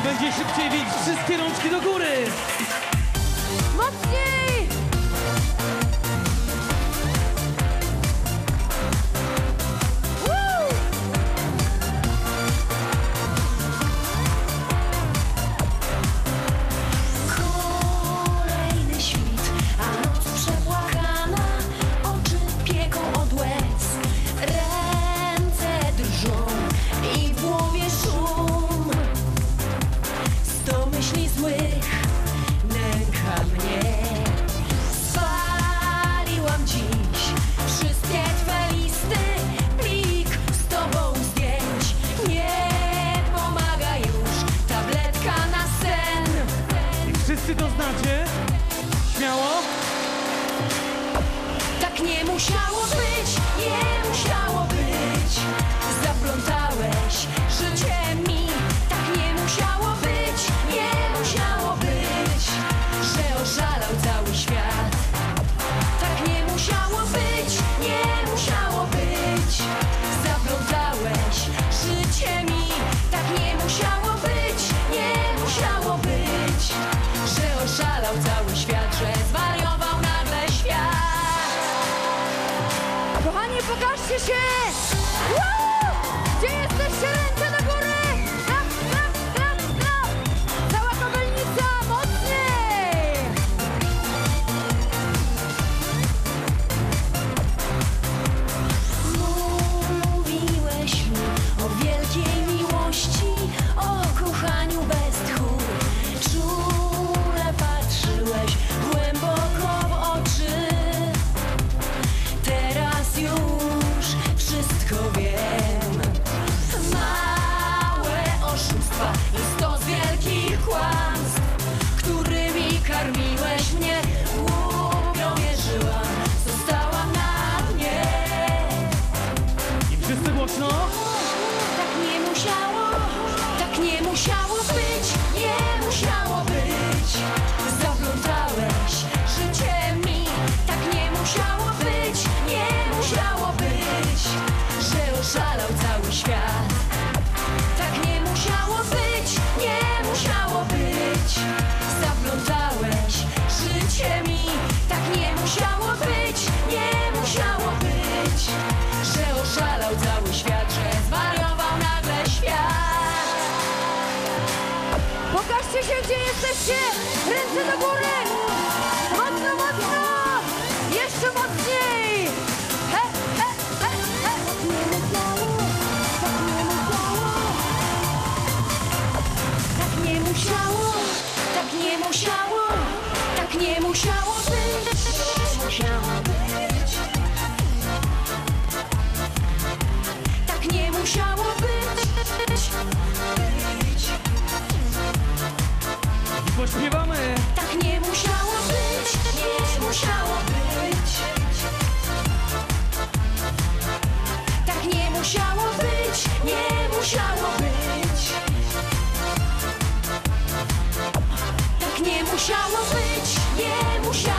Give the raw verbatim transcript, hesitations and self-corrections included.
będzie szybciej, więc wszystkie rączki do góry! Mocniej! Woo! Kolejny świt, a noc przepłakana, oczy pieką od łez, ręce drżą i w głowie szum. Sto myśli złych nęka mnie. Spaliłam dziś wszystkie twe listy, plik z tobą zdjęć. Nie pomaga już tabletka na sen. I wszyscy to znacie? Śmiało? Tak nie musiało być, nie musiało być. Zaplątałeś życie mi. Tak nie musiało być, nie musiało być, że oszalał cały świat. Tak nie musiało być, nie musiało być. Zaplątałeś życie mi. Tak nie musiało być, nie musiało być, że oszalał cały świat, że zwariował nagle świat. Kochani, pokażcie się! Woo! Gdzie jesteście? Ręce do góry! Trap, trap, trap, trap! Cała Kobylnica, mocniej! Mówiłeś mi o wielkiej miłości, o kochaniu bez tchu. Czule patrzyłeś głęboko w oczy. Teraz już wszystko wiem. Małe oszustwa i stos wielkich kłamstw, którymi karmiłeś mnie. Głupio wierzyłam, zostałam na dnie. I wszyscy głośno? Tak nie musiało, tak nie musiało być, nie musiało być. Zaplątałeś życie mi. Tak nie musiało być, nie musiało być, że oszalał cały świat. Tak nie musiało być, nie musiało być. Zaplątałeś życie mi. Tak nie musiało być, nie musiało być, że oszalał cały świat, że zwariował nagle świat. Pokażcie się, gdzie jesteście! Ręce do góry! Mocno, mocno! Jeszcze mocniej! He, he, he, he! Tak nie musiało, tak nie musiało, tak nie musiało być. Musiało być. Tak nie musiało być. Być. I pośpiewamy! Tak nie musiało być, nie musiało być. Tak nie musiało być, nie musiało być. Tak nie musiało być, nie musiało